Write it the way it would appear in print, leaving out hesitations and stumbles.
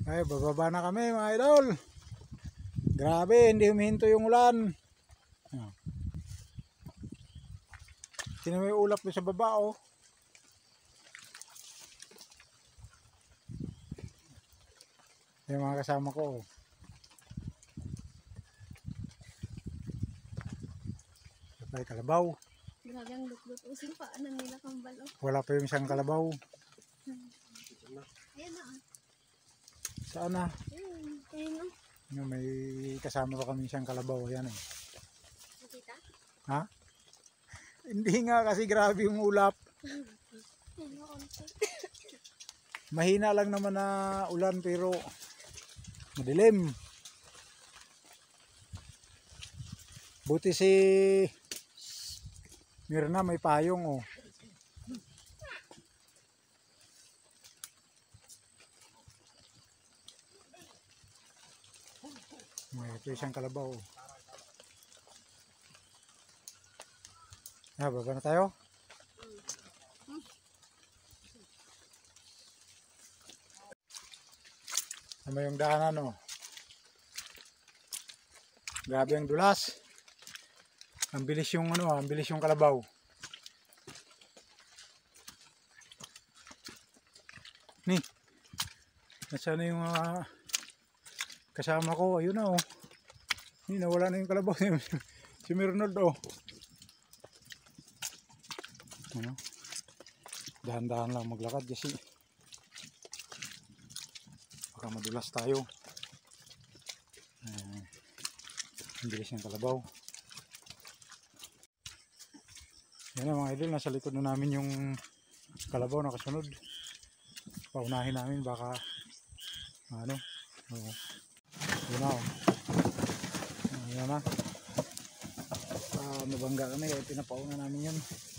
Ay, bababa na kami mga idol. Grabe, hindi humihinto yung ulan. Sino may ulap doon sa baba, oh. Yung mga kasama ko, oh. Sabay kalabaw. Grabe ang lut-lutusin pa. Ano nila kambal, oh. Wala pa yung isang kalabaw. Ayan na, oh. Saan na? Ayan, oh. May kasama pa kami isang kalabaw. Ayan, eh. Nakita? Ha? Hindi nga kasi grabe yung ulap. Mahina lang naman na ulan pero madilim. Buti si Mirna may payong, oh. Ito isang kalabaw, oh. Baba na tayo. Ano yung daanan, oh. Grabe ang dulas. Ang bilis yung ang bilis yung kalabaw. Ni. Nasaan na yung kasama ko? Ayun na, oh. Ni, nawala na yung kalabaw. Si Mirnold, oh. Ano? Dahan-dahan lang maglakad kasi baka madulas tayo. Ang bilis ng kalabaw. Yan na mga idol, nasa likod na namin yung kalabaw na kasunod. Paunahin namin baka ano. Yun na, oh. Yan na. Nabangga kami kaya pinapauna namin yan.